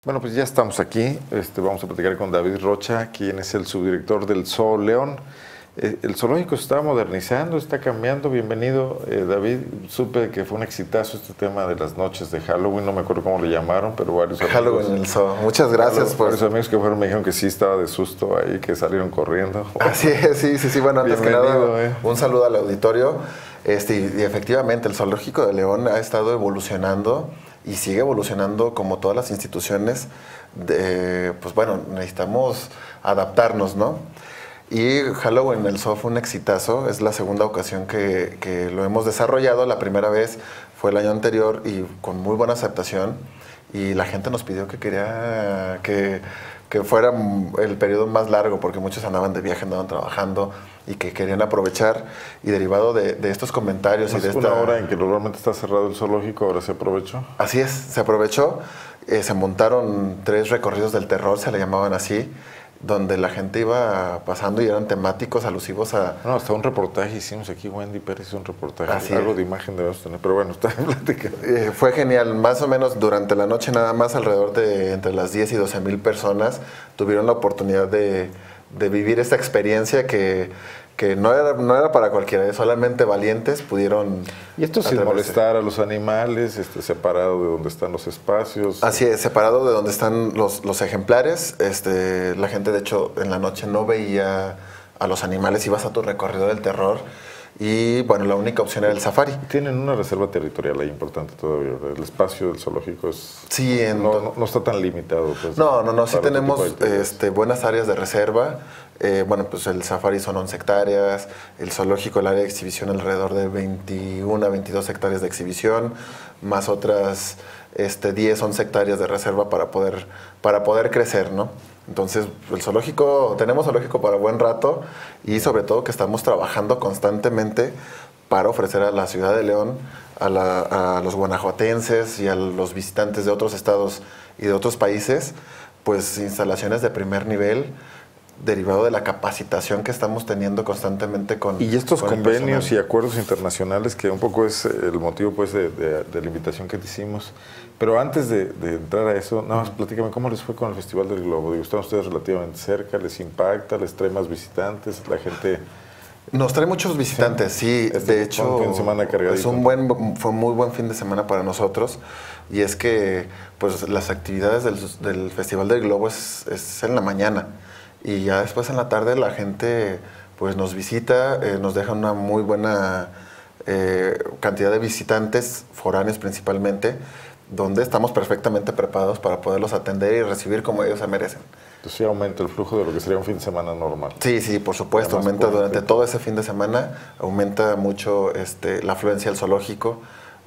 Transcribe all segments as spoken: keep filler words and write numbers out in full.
Bueno, pues ya estamos aquí. Este, vamos a platicar con David Rocha, quien es el subdirector del Zoo León. Eh, el zoológico se está modernizando, está cambiando. Bienvenido, eh, David. Supe que fue un exitazo este tema de las noches de Halloween. No me acuerdo cómo le llamaron, pero varios amigos. Halloween en el Zoo. Muchas gracias. Varios, por... varios amigos que fueron me dijeron que sí estaba de susto ahí, que salieron corriendo. Así es, sí, sí, sí. Bueno, antes que nada, eh. un saludo al auditorio. Este, y, y efectivamente, el Zoológico de León ha estado evolucionando y sigue evolucionando como todas las instituciones. De, pues bueno, necesitamos adaptarnos, ¿no? Y Halloween en el Zoo fue un exitazo, es la segunda ocasión que, que lo hemos desarrollado. La primera vez fue el año anterior y con muy buena aceptación, y la gente nos pidió que quería que, que fuera el periodo más largo, porque muchos andaban de viaje, andaban trabajando y que querían aprovechar, y derivado de, de estos comentarios ¿No y de es esta... una hora en que normalmente está cerrado el zoológico, ahora se aprovechó? Así es, se aprovechó, eh, se montaron tres recorridos del terror, se le llamaban así, donde la gente iba pasando y eran temáticos alusivos a... No, hasta un reportaje hicimos aquí, Wendy Pérez hizo un reportaje, Así algo es. de imagen debemos tener, pero bueno, está en plática. Eh, fue genial, más o menos durante la noche nada más alrededor de entre las diez y doce mil personas tuvieron la oportunidad de, de vivir esta experiencia que, que no, era, no era para cualquiera, solamente valientes pudieron... Y esto sin atreverse. molestar a los animales, este, separado de donde están los espacios. Así es, separado de donde están los, los ejemplares. Este, la gente, de hecho, en la noche no veía a los animales, ibas a tu recorrido del terror y, bueno, la única opción era el safari. Tienen una reserva territorial ahí importante todavía, ¿verdad? El espacio del zoológico es, sí, en, no, no, no está tan limitado. Pues, no, no, no, sí para tenemos otro tipo de este, buenas áreas de reserva. Eh, bueno, pues el safari son once hectáreas, el zoológico, el área de exhibición alrededor de veintiuna a veintidós hectáreas de exhibición, más otras este, diez, once hectáreas de reserva para poder, para poder crecer, ¿no? Entonces, el zoológico, tenemos zoológico para buen rato, y sobre todo que estamos trabajando constantemente para ofrecer a la ciudad de León, a, la, a los guanajuatenses y a los visitantes de otros estados y de otros países, pues instalaciones de primer nivel, derivado de la capacitación que estamos teniendo constantemente con... Y estos con convenios y acuerdos internacionales, que un poco es el motivo pues de, de, de la invitación que te hicimos. Pero antes de, de entrar a eso, nada más platícame, ¿cómo les fue con el Festival del Globo? Digo, están ustedes relativamente cerca, ¿les impacta? ¿Les trae más visitantes? La gente... Nos trae muchos visitantes, sí. sí. Este de hecho, fin de semana cargadito. Es un buen, fue un muy buen fin de semana para nosotros. Y es que pues las actividades del, del Festival del Globo es, es en la mañana. Y ya después en la tarde la gente pues nos visita, eh, nos deja una muy buena eh, cantidad de visitantes, foráneos principalmente, donde estamos perfectamente preparados para poderlos atender y recibir como ellos se merecen. Entonces sí aumenta el flujo de lo que sería un fin de semana normal. Sí, sí, por supuesto, Además, aumenta puente. durante todo ese fin de semana, aumenta mucho este, la afluencia al zoológico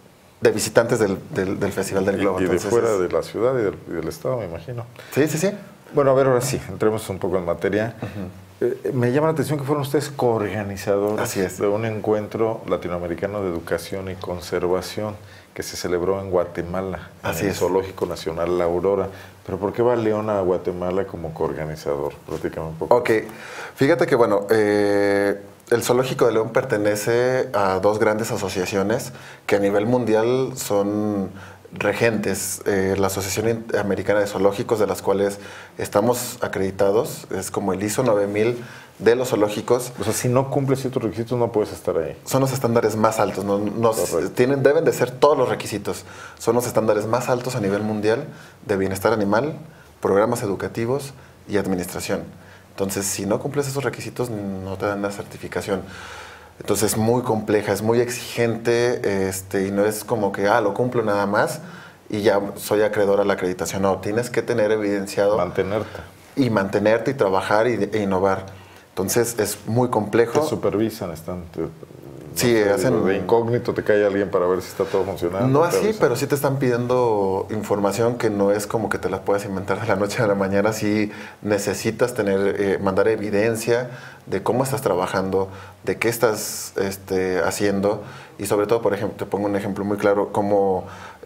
de visitantes del, del, del Festival del Globo. Y, y de Entonces, fuera es... de la ciudad y del, y del estado, me imagino. Sí, sí, sí. Bueno, a ver, ahora sí, entremos un poco en materia. Uh-huh. eh, me llama la atención que fueron ustedes coorganizadores Así es. de un encuentro latinoamericano de educación y conservación que se celebró en Guatemala, Así en el es. Zoológico Nacional La Aurora. ¿Pero por qué va León a Guatemala como coorganizador? Platícame un poco. Ok, fíjate que bueno, eh, el Zoológico de León pertenece a dos grandes asociaciones que a nivel mundial son regentes, eh, la Asociación Americana de Zoológicos, de las cuales estamos acreditados, es como el I S O nueve mil de los zoológicos. O sea, si no cumples ciertos requisitos no puedes estar ahí. Son los estándares más altos, ¿no? Nos tienen, deben de ser todos los requisitos. Son los estándares más altos a nivel mundial de bienestar animal, programas educativos y administración. Entonces, si no cumples esos requisitos, no te dan la certificación. Entonces es muy compleja, es muy exigente, este, y no es como que, ah, lo cumplo nada más y ya soy acreedor a la acreditación. No, tienes que tener evidenciado... Mantenerte. Y mantenerte y trabajar y, e innovar. Entonces es muy complejo. Te supervisan, están... Te, no sí, sé, hacen... De incógnito te cae alguien para ver si está todo funcionando. No así, pero sí te están pidiendo información que no es como que te la puedas inventar de la noche a la mañana. Sí necesitas tener, eh, mandar evidencia de cómo estás trabajando, de qué estás este, haciendo, y sobre todo, por ejemplo, te pongo un ejemplo muy claro, como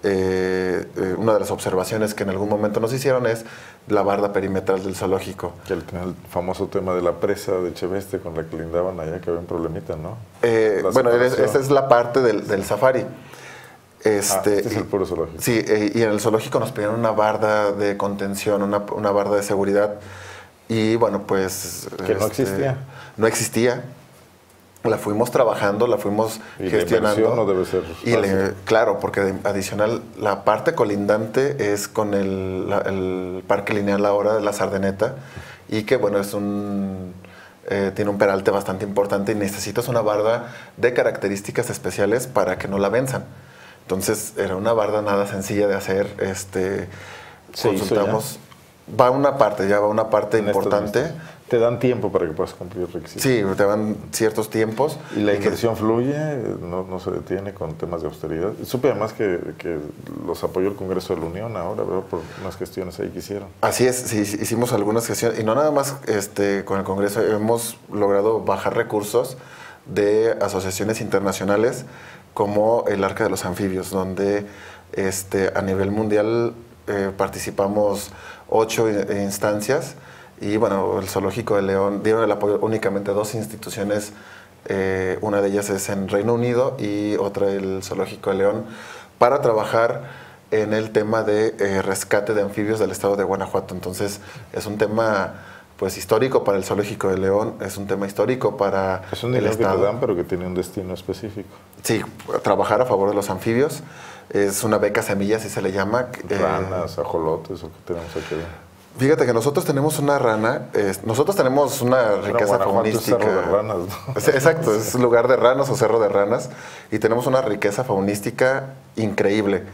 eh, eh, una de las observaciones que en algún momento nos hicieron es la barda perimetral del zoológico. Que el, el famoso tema de la presa de Cheveste con la que lindaban allá, que había un problemita, ¿no? Eh, bueno, esa es la parte del, del safari. Este, ah, este es el puro zoológico. Sí, eh, y en el zoológico nos pidieron una barda de contención, una, una barda de seguridad. Y bueno, pues... Que no este, existía. No existía. La fuimos trabajando, la fuimos ¿Y gestionando. la inversión no debe ser y le, claro, porque de, adicional, la parte colindante es con el, la, el Parque Lineal ahora de la Sardeneta, y que bueno, es un... Eh, tiene un peralte bastante importante y necesitas una barda de características especiales para que no la venzan. Entonces era una barda nada sencilla de hacer. Este, consultamos. Va una parte, ya va una parte en importante. ¿Te dan tiempo para que puedas cumplir requisitos? Sí, te dan ciertos tiempos. ¿Y la inversión que, fluye? No, ¿No se detiene con temas de austeridad? Supe además que, que los apoyó el Congreso de la Unión ahora, ¿verdad? Por unas gestiones ahí que hicieron. Así es, sí, hicimos algunas gestiones. Y no nada más este, con el Congreso, hemos logrado bajar recursos de asociaciones internacionales como el Arca de los Anfibios, donde este, a nivel mundial eh, participamos ocho instancias. Y bueno, el Zoológico de León dieron el apoyo únicamente a dos instituciones, eh, una de ellas es en Reino Unido y otra el Zoológico de León, para trabajar en el tema de eh, rescate de anfibios del estado de Guanajuato. Entonces es un tema pues histórico para el Zoológico de León, es un tema histórico para es un el dinero estado. Que te dan, pero que tiene un destino específico. Sí, trabajar a favor de los anfibios. Es una beca semilla, así se le llama. Ranas, eh, ajolotes, o qué tenemos aquí. Fíjate que nosotros tenemos una rana, eh, nosotros tenemos una riqueza faunística. Es cerro de ranas, ¿no? Exacto, es lugar de ranas o cerro de ranas, y tenemos una riqueza faunística increíble.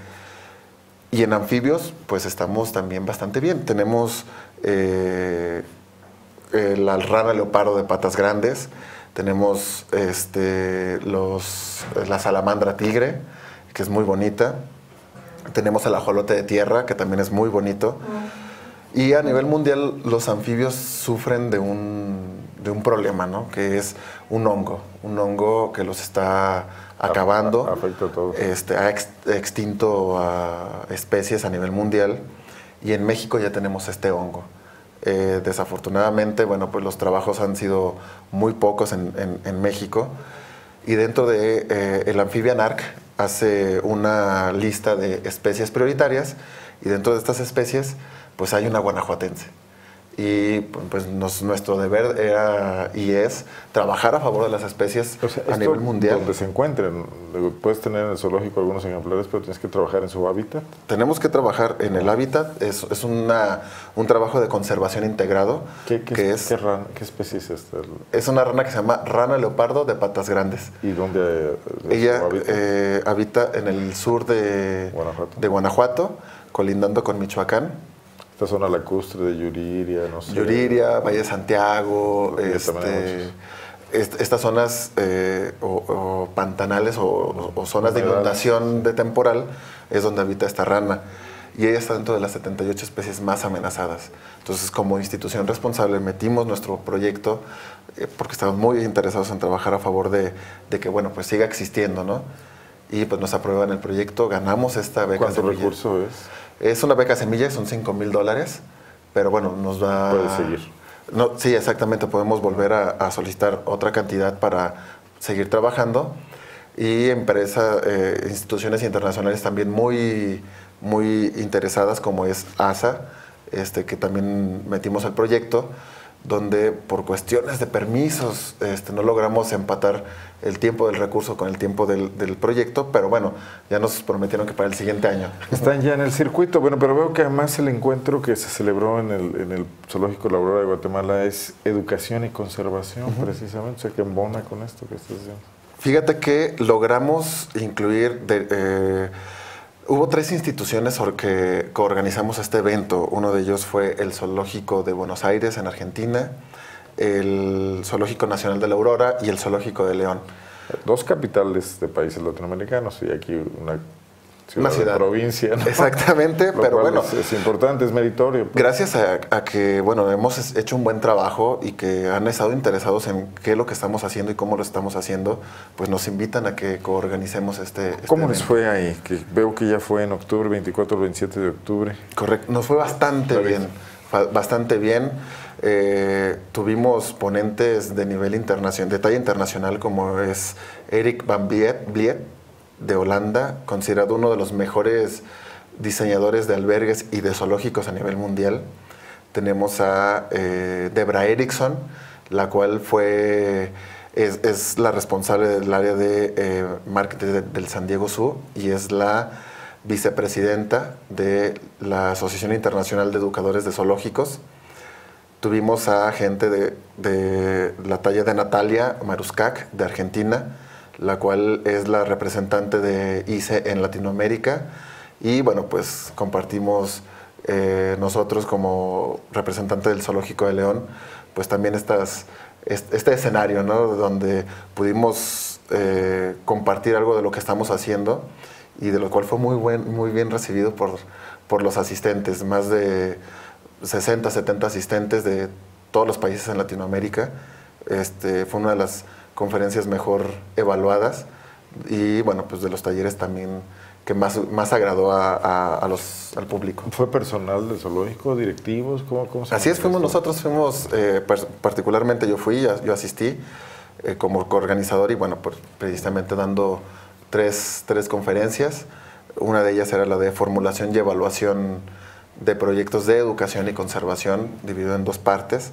Y en anfibios, pues estamos también bastante bien. Tenemos eh, eh, la rana leopardo de patas grandes, tenemos este, los, la salamandra tigre, que es muy bonita, tenemos el ajolote de tierra, que también es muy bonito. Y a nivel mundial los anfibios sufren de un, de un problema, ¿no? Que es un hongo, un hongo que los está acabando. Afecta a todos. Este, ha ex, extinto a especies a nivel mundial, y en México ya tenemos este hongo. Eh, desafortunadamente, bueno, pues los trabajos han sido muy pocos en, en, en México, y dentro de eh, el Amphibian Arc hace una lista de especies prioritarias, y dentro de estas especies pues hay una guanajuatense. Y pues nos, nuestro deber era y es trabajar a favor de las especies, o sea, a nivel mundial. Donde se encuentren, puedes tener en el zoológico algunos ejemplares, pero tienes que trabajar en su hábitat. Tenemos que trabajar en el hábitat, es, es una, un trabajo de conservación integrado. ¿Qué, qué, que es, qué, rana, ¿Qué especie es esta? Es una rana que se llama rana leopardo de patas grandes. ¿Y dónde Ella habita? Eh, habita en el sur de Guanajuato. de Guanajuato, colindando con Michoacán. Esta zona lacustre de Yuriria, no sé. Yuriria, Valle de Santiago, este, est, estas zonas eh, o, o pantanales o, o, o zonas de inundación de temporal es donde habita esta rana. Y ella está dentro de las setenta y ocho especies más amenazadas. Entonces, como institución responsable, metimos nuestro proyecto eh, porque estamos muy interesados en trabajar a favor de, de que, bueno, pues siga existiendo, ¿no? Y pues nos aprueban el proyecto, ganamos esta beca. ¿Cuánto semilla. recurso es? Es una beca semilla, son cinco mil dólares, pero bueno, nos va... Puede seguir. No, sí, exactamente, podemos volver a, a solicitar otra cantidad para seguir trabajando. Y empresas, eh, instituciones internacionales también muy, muy interesadas, como es A S A, este, que también metimos el proyecto, donde por cuestiones de permisos este, no logramos empatar el tiempo del recurso con el tiempo del, del proyecto, pero bueno, ya nos prometieron que para el siguiente año. Están ya en el circuito, bueno, pero veo que además el encuentro que se celebró en el, en el Zoológico La Aurora de Guatemala es educación y conservación, uh-huh. precisamente, o sea, que embona con esto que estás diciendo. Fíjate que logramos incluir... De, eh, Hubo tres instituciones que, que organizamos este evento. Uno de ellos fue el Zoológico de Buenos Aires, en Argentina, el Zoológico Nacional de la Aurora y el Zoológico de León. Dos capitales de países latinoamericanos y aquí una ciudad, una ciudad. de provincia, ¿no? Exactamente, Lo pero cual bueno. Es, es importante, es meritorio. Pues. Gracias a, a que, bueno, hemos hecho un buen trabajo y que han estado interesados en qué es lo que estamos haciendo y cómo lo estamos haciendo, pues nos invitan a que coorganicemos este, este ¿Cómo evento. les fue ahí? Que veo que ya fue en octubre, veinticuatro al veintisiete de octubre. Correcto, nos fue bastante Está bien, bien, bastante bien. Eh, tuvimos ponentes de nivel internacional, de talla internacional, como es Eric Van Bliet, de Holanda, considerado uno de los mejores diseñadores de albergues y de zoológicos a nivel mundial. Tenemos a eh, Debra Eriksson, la cual fue, es, es la responsable del área de eh, marketing de, del San Diego Zoo y es la vicepresidenta de la Asociación Internacional de Educadores de Zoológicos. Tuvimos a gente de, de la talla de Natalia Maruskak, de Argentina, la cual es la representante de I C E en Latinoamérica. Y bueno, pues compartimos eh, nosotros como representante del Zoológico de León, pues también estas, este escenario, ¿no? Donde pudimos eh, compartir algo de lo que estamos haciendo y de lo cual fue muy, buen, muy bien recibido por, por los asistentes, más de sesenta, setenta asistentes de todos los países en Latinoamérica. Este, fue una de las conferencias mejor evaluadas y bueno, pues de los talleres también que más, más agradó a, a, a los, al público. ¿Fue personal del zoológico, directivos? ¿Cómo, cómo se Así es, fuimos esto? nosotros, fuimos, eh, particularmente yo fui, yo asistí eh, como coorganizador y bueno, pues, precisamente dando tres, tres conferencias. Una de ellas era la de formulación y evaluación de proyectos de educación y conservación, dividido en dos partes.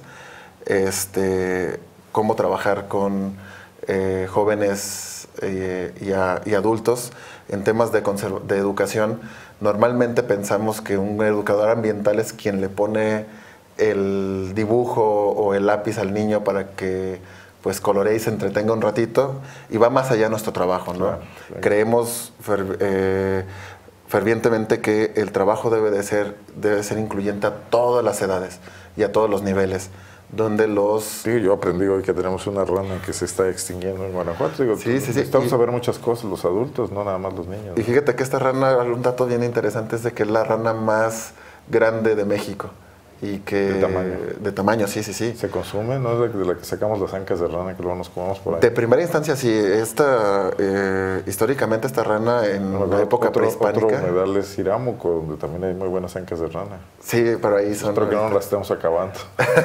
Este, cómo trabajar con eh, jóvenes eh, y, a, y adultos en temas de, de educación. Normalmente pensamos que un educador ambiental es quien le pone el dibujo o el lápiz al niño para que pues coloree y se entretenga un ratito, y va más allá nuestro trabajo, ¿no? Claro, claro. Creemos fer, eh, fervientemente que el trabajo debe de ser, debe ser incluyente a todas las edades y a todos los niveles, donde los... Sí, yo aprendí hoy que tenemos una rana que se está extinguiendo en Guanajuato. Digo, sí, sí, sí. Estamos y, a ver muchas cosas los adultos, no nada más los niños. Y fíjate que esta rana, un dato bien interesante es de que es la rana más grande de México. Y que, ¿De tamaño? De tamaño, sí, sí, sí. ¿Se consume? ¿No es de la que sacamos las ancas de rana que luego nos comemos por ahí? De primera instancia, sí. Esta, eh, históricamente esta rana en no, la época otro, prehispánica... Otro humedal es Iramuco, donde también hay muy buenas ancas de rana. Sí, pero ahí son... Espero que no nos las estemos acabando.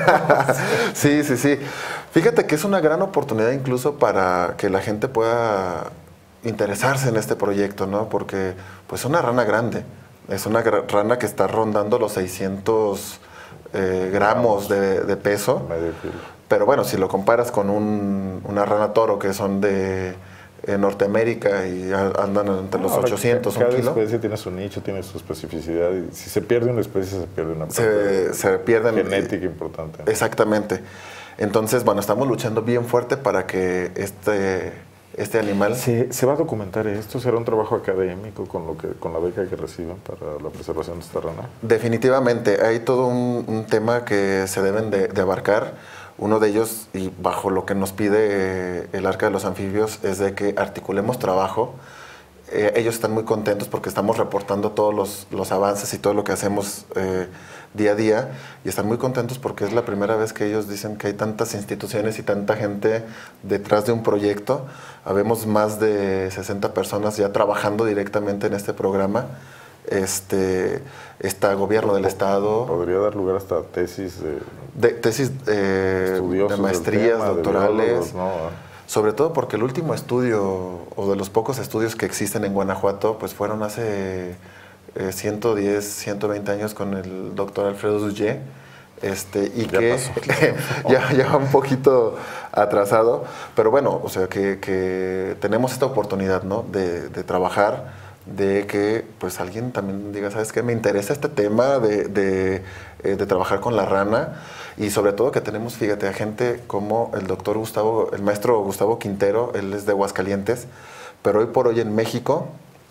Sí, sí, sí. Fíjate que es una gran oportunidad incluso para que la gente pueda interesarse en este proyecto, ¿no? Porque pues es una rana grande. Es una rana que está rondando los seiscientos... Eh, gramos de, de peso, medio kilo. Pero bueno, si lo comparas con un, una rana toro que son de eh, Norteamérica y andan entre los no, ochocientos, cada un kilo. Cada especie tiene su nicho, tiene su especificidad y si se pierde una especie se pierde una se, se pierden, genética importante. Exactamente. Entonces, bueno, estamos luchando bien fuerte para que este... este animal. ¿Se, ¿Se va a documentar esto? ¿Será un trabajo académico con, lo que, con la beca que reciben para la preservación de esta rana? Definitivamente. Hay todo un, un tema que se deben de, de abarcar. Uno de ellos, y bajo lo que nos pide el Arca de los Anfibios, es de que articulemos trabajo. Eh, ellos están muy contentos porque estamos reportando todos los, los avances y todo lo que hacemos eh, día a día, y están muy contentos porque es la primera vez que ellos dicen que hay tantas instituciones y tanta gente detrás de un proyecto. Habemos más de sesenta personas ya trabajando directamente en este programa. Este, está gobierno del estado. Podría dar lugar hasta tesis de, de tesis eh, de maestrías, tema, doctorales. De biólogos, ¿no? Sobre todo porque el último estudio, o de los pocos estudios que existen en Guanajuato, pues fueron hace eh, ciento diez, ciento veinte años con el doctor Alfredo Duyé, este, y ya que ya, ya va un poquito atrasado, pero bueno, o sea, que, que tenemos esta oportunidad, ¿no? de, de trabajar, de que pues alguien también diga, ¿sabes qué? Me interesa este tema de, de, eh, de trabajar con la rana. Y sobre todo que tenemos, fíjate, a gente como el doctor Gustavo, el maestro Gustavo Quintero, él es de Aguascalientes, pero hoy por hoy en México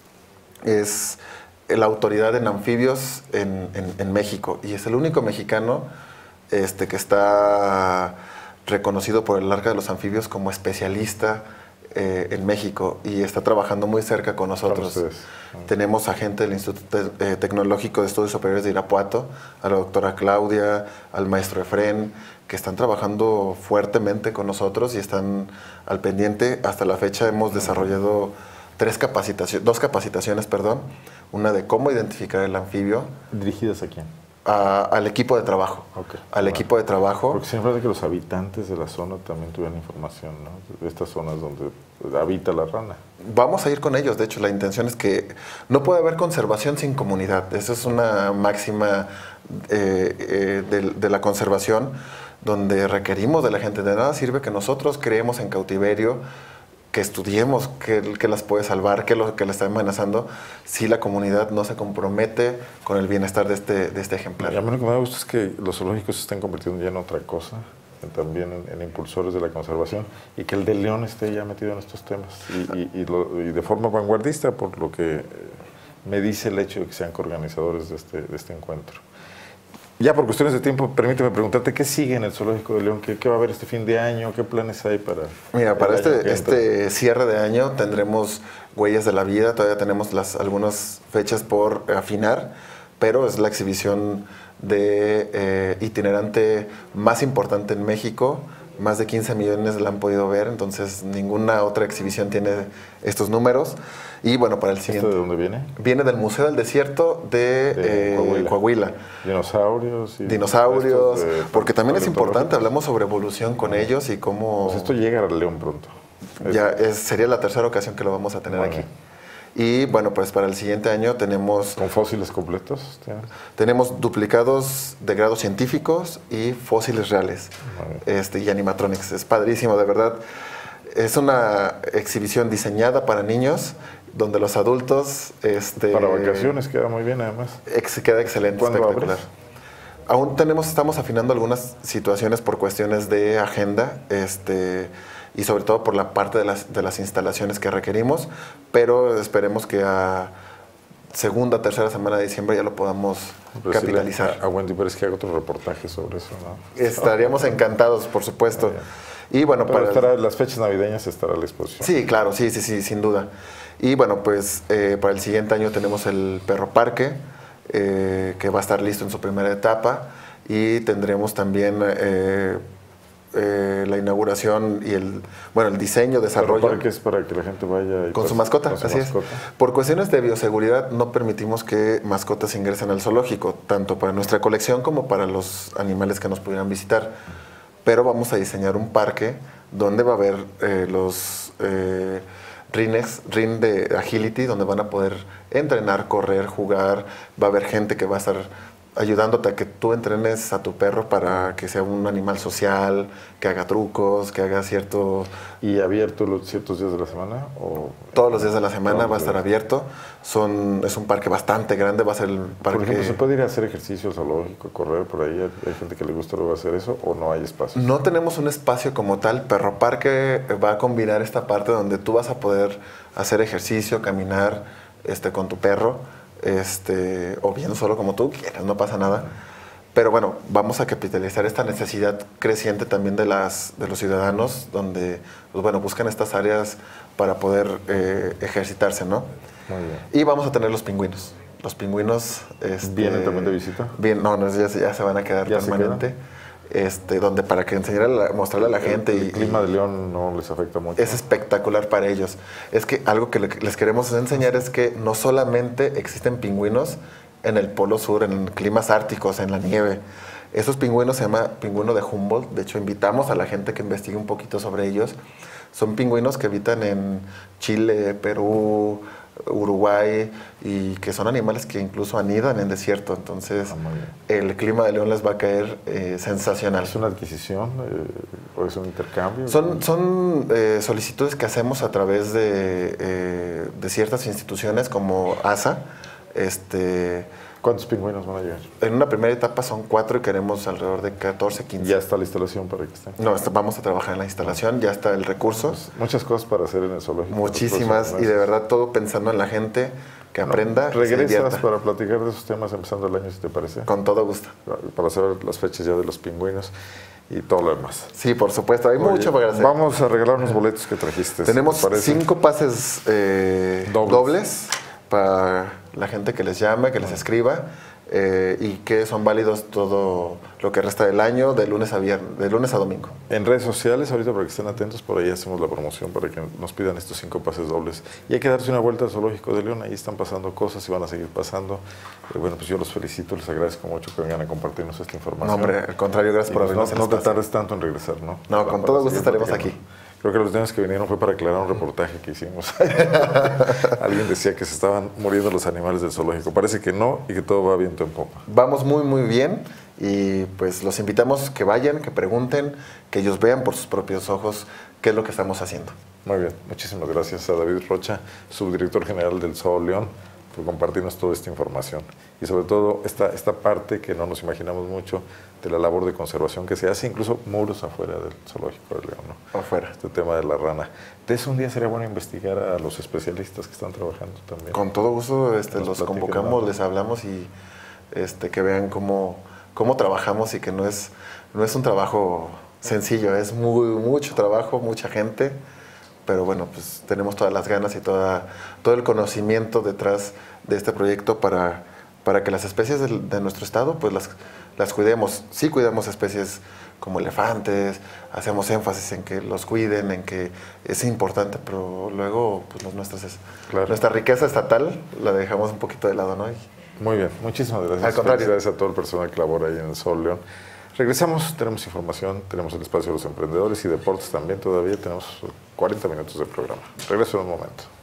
es la autoridad en anfibios en, en, en México. Y es el único mexicano este, que está reconocido por el Arca de los Anfibios como especialista eh, en México y está trabajando muy cerca con nosotros. Tenemos a gente del Instituto Te- eh, Tecnológico de Estudios Superiores de Irapuato, a la doctora Claudia, al maestro Efrén, que están trabajando fuertemente con nosotros y están al pendiente. Hasta la fecha hemos desarrollado tres capacitaciones, dos capacitaciones, perdón, una de cómo identificar el anfibio. ¿Dirigidas a quién? a, al equipo de trabajo. Okay. Al Bueno, equipo de trabajo. Porque siempre hace que los habitantes de la zona también tuvieran información, ¿no? De estas zonas donde habita la rana. Vamos a ir con ellos. De hecho, la intención es que no puede haber conservación sin comunidad. Esa es una máxima eh, eh, de, de la conservación, donde requerimos de la gente. De nada sirve que nosotros creemos en cautiverio, que estudiemos qué, qué las puede salvar, qué lo que la está amenazando, si la comunidad no se compromete con el bienestar de este, de este ejemplar. Y a mí lo que me gusta es que los zoológicos se estén convirtiendo ya en otra cosa, también en, en impulsores de la conservación, y que el de León esté ya metido en estos temas, y, y, y, lo, y de forma vanguardista, por lo que me dice el hecho de que sean coorganizadores de este, de este encuentro. Ya por cuestiones de tiempo, permíteme preguntarte, ¿qué sigue en el Zoológico de León? ¿Qué, qué va a haber este fin de año? ¿Qué planes hay para...? Mira, para este, este cierre de año tendremos Huellas de la Vida, todavía tenemos las, algunas fechas por afinar, pero es la exhibición de eh, itinerante más importante en México. Más de quince millones la han podido ver, entonces ninguna otra exhibición tiene estos números. Y bueno, para el siguiente... ¿Esto de dónde viene? Viene del Museo del Desierto de, de eh, Coahuila. Coahuila. Dinosaurios. Y Dinosaurios, de, porque también es importante, hablamos sobre evolución con ellos y cómo... Pues esto llega a León pronto. Ya es, sería la tercera ocasión que lo vamos a tener bueno. aquí. Y bueno, pues para el siguiente año tenemos... ¿Con fósiles completos? ¿Tienes? Tenemos duplicados de grados científicos y fósiles reales este, y animatronics. Es padrísimo, de verdad. Es una exhibición diseñada para niños, donde los adultos... Este, para vacaciones queda muy bien, además. Ex, queda excelente, espectacular. Abres? Aún tenemos, estamos afinando algunas situaciones por cuestiones de agenda, este... y sobre todo por la parte de las, de las instalaciones que requerimos, pero esperemos que a segunda, tercera semana de diciembre ya lo podamos pero capitalizar. Si a, a Wendy Pérez que haga otro reportaje sobre eso, ¿no? Estaríamos encantados, por supuesto. Y bueno, pero para estará, las fechas navideñas estará a la exposición. Sí, claro, sí, sí, sí, sin duda. Y bueno, pues eh, para el siguiente año tenemos el Perro Parque, eh, que va a estar listo en su primera etapa, y tendremos también... Eh, Eh, la inauguración y el bueno el diseño, desarrollo. ¿Para qué es? Para que la gente vaya y con su mascota, con su así mascota. Es. Por cuestiones de bioseguridad no permitimos que mascotas ingresen al zoológico, tanto para nuestra colección como para los animales que nos pudieran visitar. Pero vamos a diseñar un parque donde va a haber eh, los eh, rines, rin de agility, donde van a poder entrenar, correr, jugar. Va a haber gente que va a estar ayudándote a que tú entrenes a tu perro para que sea un animal social, que haga trucos, que haga cierto... ¿Y abierto los ciertos días de la semana? O... Todos los días de la semana va a estar abierto. Son, es un parque bastante grande, va a ser el parque... Por ejemplo, ¿se puede ir a hacer ejercicio zoológico, correr por ahí? ¿Hay gente que le gusta luego hacer eso o no hay espacio? No tenemos un espacio como tal. Perro Parque va a combinar esta parte donde tú vas a poder hacer ejercicio, caminar este, con tu perro. Este, o bien solo como tú quieras, no pasa nada. Pero bueno, vamos a capitalizar esta necesidad creciente también de, las, de los ciudadanos, donde pues bueno, buscan estas áreas para poder eh, ejercitarse, ¿no? Muy bien. Y vamos a tener los pingüinos. Los pingüinos... Este, ¿Vienen también de visita? Bien, no, no ya, ya se van a quedar permanente. Este, donde para que enseñarle, a, mostrarle a la gente. El, el y, clima de León no les afecta mucho. Es espectacular para ellos. Es que algo que les queremos enseñar es que no solamente existen pingüinos en el Polo Sur, en climas árticos, en la nieve. Esos pingüinos se llama pingüino de Humboldt. De hecho, invitamos a la gente que investigue un poquito sobre ellos. Son pingüinos que habitan en Chile, Perú, Uruguay, y que son animales que incluso anidan en desierto. Entonces, ah, el clima de León les va a caer eh, sensacional. ¿Es una adquisición eh, o es un intercambio? Son, son eh, solicitudes que hacemos a través de, eh, de ciertas instituciones como A S A. Este, ¿Cuántos pingüinos van a llegar? En una primera etapa son cuatro y queremos alrededor de catorce, quince. ¿Ya está la instalación para que estén? No, vamos a trabajar en la instalación, ya está el recurso. Pues muchas cosas para hacer en el zoológico. Muchísimas, y de verdad todo pensando en la gente que aprenda. No, regresas para platicar de esos temas empezando el año, si te parece. Con todo gusto. Para saber las fechas ya de los pingüinos y todo lo demás. Sí, por supuesto, hay Oye, mucho para hacer. Vamos a regalar unos boletos que trajiste. Tenemos cinco pases eh, dobles. dobles para la gente que les llame, que les escriba. eh, y que son válidos todo lo que resta del año, de lunes a viernes, de lunes a domingo. En redes sociales, ahorita para que estén atentos, por ahí hacemos la promoción para que nos pidan estos cinco pases dobles. Y hay que darse una vuelta al Zoológico de León, ahí están pasando cosas y van a seguir pasando. Eh, bueno, pues yo los felicito, les agradezco mucho que vengan a compartirnos esta información. No, hombre, al contrario, gracias y por habernos. No, no te tardes tanto en regresar, ¿no? No, para, con todo gusto estaremos aquí. Creo que los días que vinieron fue para aclarar un reportaje que hicimos. Alguien decía que se estaban muriendo los animales del zoológico. Parece que no y que todo va viento en popa. Vamos muy, muy bien y pues los invitamos que vayan, que pregunten, que ellos vean por sus propios ojos qué es lo que estamos haciendo. Muy bien. Muchísimas gracias a David Rocha, subdirector general del Zoo León, por compartirnos toda esta información. Y sobre todo esta, esta parte que no nos imaginamos mucho de la labor de conservación que se hace, incluso muros afuera del Zoológico de León, ¿no? Afuera. Este tema de la rana. De eso un día sería bueno investigar a los especialistas que están trabajando también. Con todo gusto este, los convocamos, les hablamos y este, que vean cómo, cómo trabajamos y que no es, no es un trabajo sencillo, es muy, mucho trabajo, mucha gente, pero bueno, pues tenemos todas las ganas y toda, todo el conocimiento detrás de este proyecto para, para que las especies de, de nuestro estado pues las, las cuidemos. Sí cuidamos especies como elefantes, hacemos énfasis en que los cuiden, en que es importante, pero luego pues las nuestras es, claro. Nuestra riqueza estatal la dejamos un poquito de lado, ¿no? Y, muy bien, muchísimas gracias. Al contrario. Gracias a todo el personal que labora ahí en el Zoo León. Regresamos, tenemos información, tenemos el espacio de los emprendedores y deportes también todavía, tenemos cuarenta minutos de programa. Regreso en un momento.